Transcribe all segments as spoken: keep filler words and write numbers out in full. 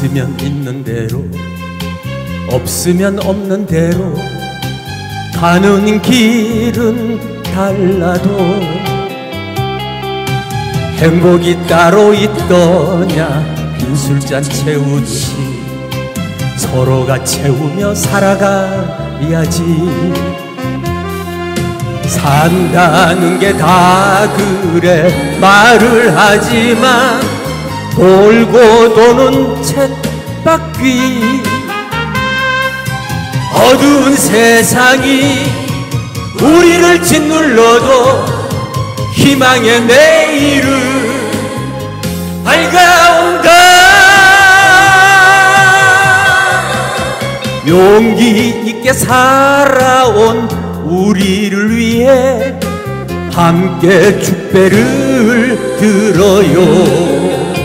있으면 있는 대로, 없으면 없는 대로, 가는 길은 달라도 행복이 따로 있더냐. 빈 술잔 채우듯이 서로가 채우며 살아가야지. 산다는 게 다 그래 말을 하지만 돌고 도는 쳇바퀴. 어두운 세상이 우리를 짓눌러도 희망의 내일은 밝아온다. 용기 있게 살아온 우리를 위해 함께 축배를 들어요.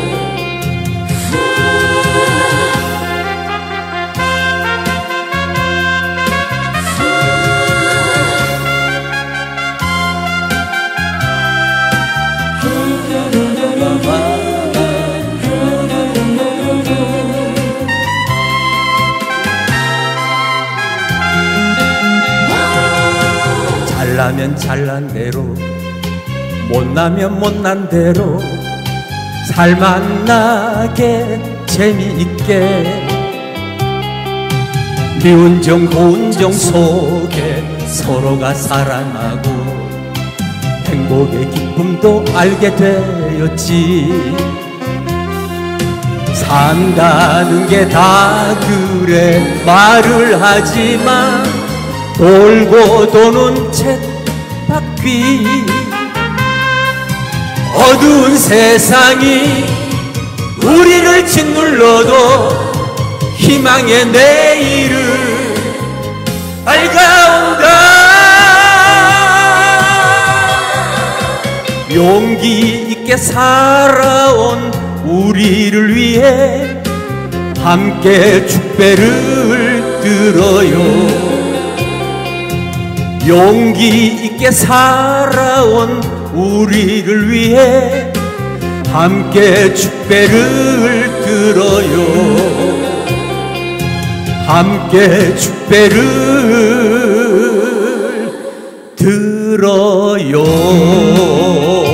잘나면 잘난 대로, 못나면 못난 대로 살만나게 재미있게 미운 정 고운 정 속에 서로가 살아나고 행복의 기쁨도 알게 되었지. 산다는 게 다 그래 말을 하지만 돌고 도는 쳇바퀴. 어두운 세상이 우리를 짓눌러도 희망의 내일은 밝아온다. 용기 있게 살아온 우리를 위해 함께 축배를 들어요. 용기 있게 살아온 우리를 위해 함께 축배를 들어요. 함께 축배를 들어요.